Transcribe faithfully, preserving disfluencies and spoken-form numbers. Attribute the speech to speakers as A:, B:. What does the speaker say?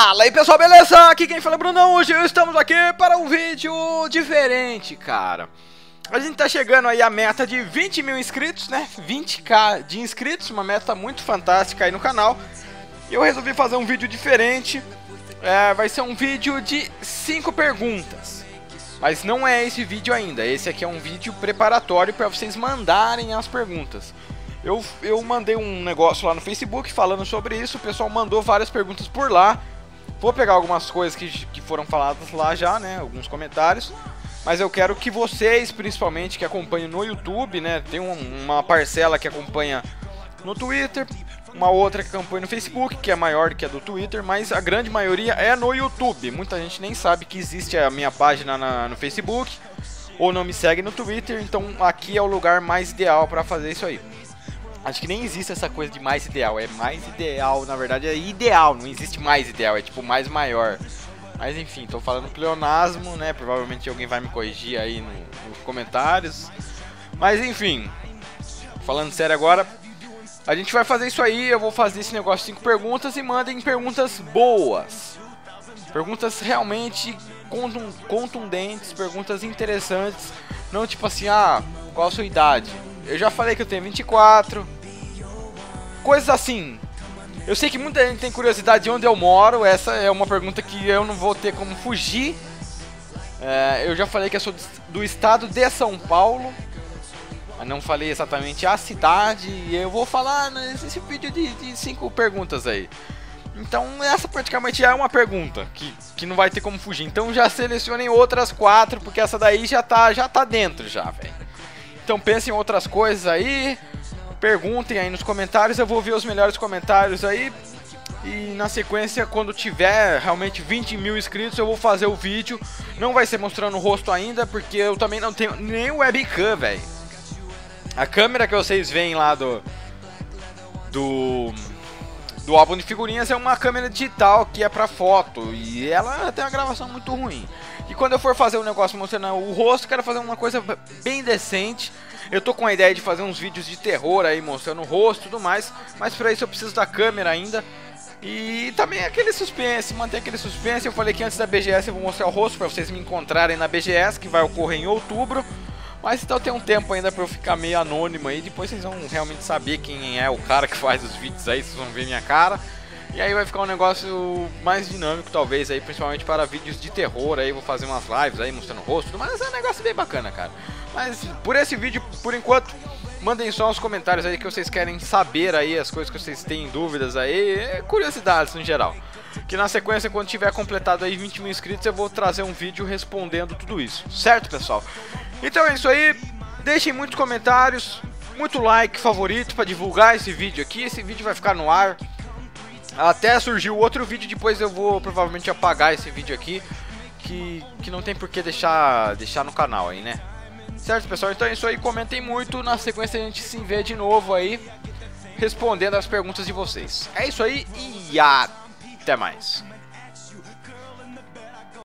A: Fala aí pessoal, beleza? Aqui quem fala é Brunão. Hoje estamos aqui para um vídeo diferente, cara. A gente tá chegando aí a meta de vinte mil inscritos, né? vinte k de inscritos, uma meta muito fantástica aí no canal. E eu resolvi fazer um vídeo diferente. é, Vai ser um vídeo de cinco perguntas. Mas não é esse vídeo ainda. Esse aqui é um vídeo preparatório para vocês mandarem as perguntas. Eu, eu mandei um negócio lá no Facebook falando sobre isso. O pessoal mandou várias perguntas por lá. Vou pegar algumas coisas que, que foram faladas lá já, né? Alguns comentários. Mas eu quero que vocês, principalmente, que acompanham no YouTube, né? Tem um, uma parcela que acompanha no Twitter, uma outra que acompanha no Facebook, que é maior do que a do Twitter, mas a grande maioria é no YouTube. Muita gente nem sabe que existe a minha página na, no Facebook, ou não me segue no Twitter, então aqui é o lugar mais ideal para fazer isso aí. Acho que nem existe essa coisa de mais ideal, é mais ideal, na verdade é ideal, não existe mais ideal, é tipo mais maior. Mas enfim, tô falando pleonasmo, né, provavelmente alguém vai me corrigir aí no, nos comentários. Mas enfim, falando sério agora, a gente vai fazer isso aí, eu vou fazer esse negócio de cinco perguntas e mandem perguntas boas. Perguntas realmente contundentes, perguntas interessantes, não tipo assim, ah, qual a sua idade? Eu já falei que eu tenho vinte e quatro. Coisas assim. Eu sei que muita gente tem curiosidade de onde eu moro. Essa é uma pergunta que eu não vou ter como fugir. é, Eu já falei que eu sou do estado de São Paulo. Mas não falei exatamente a cidade. E eu vou falar nesse vídeo de, de cinco perguntas aí. Então essa praticamente já é uma pergunta que, que não vai ter como fugir. Então já selecionem outras quatro, porque essa daí já tá, já tá dentro já, velho. Então pensem em outras coisas aí, perguntem aí nos comentários, eu vou ver os melhores comentários aí. E na sequência, quando tiver realmente vinte mil inscritos, eu vou fazer o vídeo. Não vai ser mostrando o rosto ainda, porque eu também não tenho nem webcam, velho. A câmera que vocês veem lá do... Do... Do álbum de figurinhas é uma câmera digital que é pra foto. E ela tem uma gravação muito ruim. E quando eu for fazer um negócio mostrando o rosto, quero fazer uma coisa bem decente. Eu tô com a ideia de fazer uns vídeos de terror aí, mostrando o rosto e tudo mais. Mas pra isso eu preciso da câmera ainda. E também aquele suspense, manter aquele suspense. Eu falei que antes da B G S eu vou mostrar o rosto pra vocês me encontrarem na B G S, que vai ocorrer em outubro. Mas então tem um tempo ainda pra eu ficar meio anônimo aí. Depois vocês vão realmente saber quem é o cara que faz os vídeos aí. Vocês vão ver minha cara. E aí vai ficar um negócio mais dinâmico talvez aí. Principalmente para vídeos de terror aí. Vou fazer umas lives aí mostrando o rosto. Mas é um negócio bem bacana, cara. Mas por esse vídeo, por enquanto, mandem só os comentários aí que vocês querem saber aí. As coisas que vocês têm dúvidas aí. Curiosidades no geral. Que na sequência, quando tiver completado aí vinte mil inscritos, eu vou trazer um vídeo respondendo tudo isso. Certo, pessoal? Então é isso aí. Deixem muitos comentários, muito like, favorito para divulgar esse vídeo aqui. Esse vídeo vai ficar no ar até surgir o outro vídeo. Depois eu vou provavelmente apagar esse vídeo aqui, que, que não tem por que deixar, deixar no canal aí, né? Certo, pessoal? Então é isso aí. Comentem muito. Na sequência a gente se vê de novo aí, respondendo as perguntas de vocês. É isso aí e até mais.